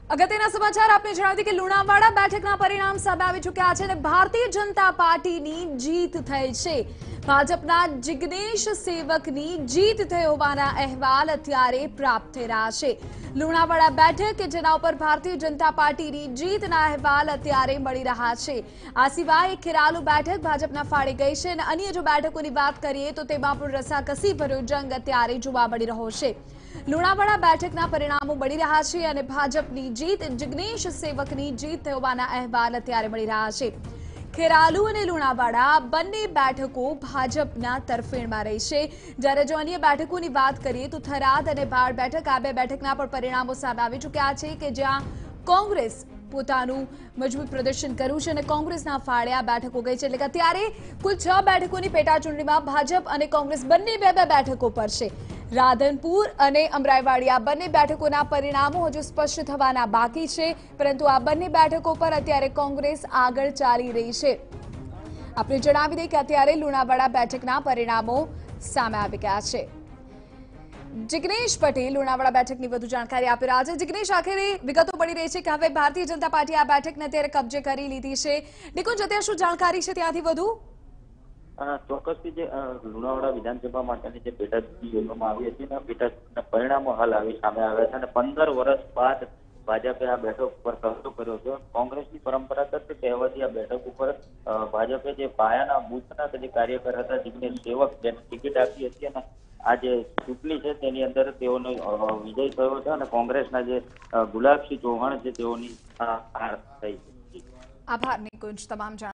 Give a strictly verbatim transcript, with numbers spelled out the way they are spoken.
અગત્યના સમાચાર આપને જણાવી કે લુણાવાડા બેઠકના પરિણામ સામે આવી ચૂક્યા છે અને ભારતીય જનતા પાર્ટીની જીત થઈ છે। ભાજપના જિગ્નેશ સેવકની જીત થઈ હોવાના અહેવાલ અત્યારે પ્રાપ્ત થઈ રહ્યા છે। લુણાવાડા બેઠક કે જેના ઉપર ભારતીય જનતા પાર્ટીની જીતના અહેવાલ અત્યારે મળી રહ્યા છે। આ સિવાય ખેરાલુ બેઠક ભાજપના ફાળે ગઈ છે અને અન્ય જો બેઠકોની વાત કરીએ તો તેમાં પણ રસાકસી ભર્યો જંગ અત્યારે જોવા મળી રહ્યો છે। લુણાવાડા બેઠકના પરિણામો મળી રહ્યા છે અને ભાજપની जीत जिग्नेश सेवकनी जीत होवाना अहेवाल अत्यारे मळी रह्या छे। खेरालू अने लुणावाड़ा बंने बैठको भाजपना तरफेणमां रही छे। ज्यारे जो अन्य बैठकोनी वात करीए तो थराद अने भाड़ बैठक आ बे बैठकना पण परिणामो सामे आवी चूक्या छे के ज्यां कांग्रेस પોતાનું મજબૂત પ્રદર્શન કર્યું છે અને કોંગ્રેસના ફાળે આ બેઠકો ગઈ છે। એટલે કે અત્યારે કુલ છ બેઠકોની પેટા ચૂંટણીમાં ભાજપ અને કોંગ્રેસ બંને બે બે બેઠકો પર છે। રાધનપુર અને અમરાઈવાડી આ બંને બેઠકોના પરિણામો હજુ સ્પષ્ટ થવાના બાકી છે, પરંતુ આ બંને બેઠકો પર અત્યારે કોંગ્રેસ આગળ ચાલી રહી છે। આપણે જણાવી દઈએ કે અત્યારે લુણાવાડા બેઠકના પરિણામો સામે આવી ગયા છે। जिग्नेश पटेल लुणावाड़ा बैठक की વધુ જાણકારી આપી રહ્યા છે। जिग्नेश, આખરે વિગતો મળી રહી છે કે હવે ભારતીય જનતા પાર્ટી આ બેઠકને અત્યારે કબજે કરી લીધી છે। નિકુંજ, અત્યારે શું જાણકારી છે ત્યાંથી વધુ? ચોક્કસથી જે લુણાવાડા વિધાનસભા માટેની જે પેટા ચૂંટણી યોજવામાં આવી હતી ને પેટા પરિણામો હાલ આવી સામે આવ્યા છે અને પંદર વર્ષ બાદ ભાજપે આ બેઠક ઉપર કબજો કર્યો છે। કોંગ્રેસની પરંપરાગત કહેવાથી આ બેઠક ઉપર ભાજપે જે પાયાના બૂથના જે કાર્યકર હતા જિગ્નેશ સેવક જેને ટિકિટ આપી હતી અને આ જે ચૂંટણી છે તેની અંદર તેઓનો વિજય થયો છે અને કોંગ્રેસના જે ગુલાબસિંહ ચૌહાણ છે તેઓની હાર થઈ છે। આભાર નિકુંજ તમામ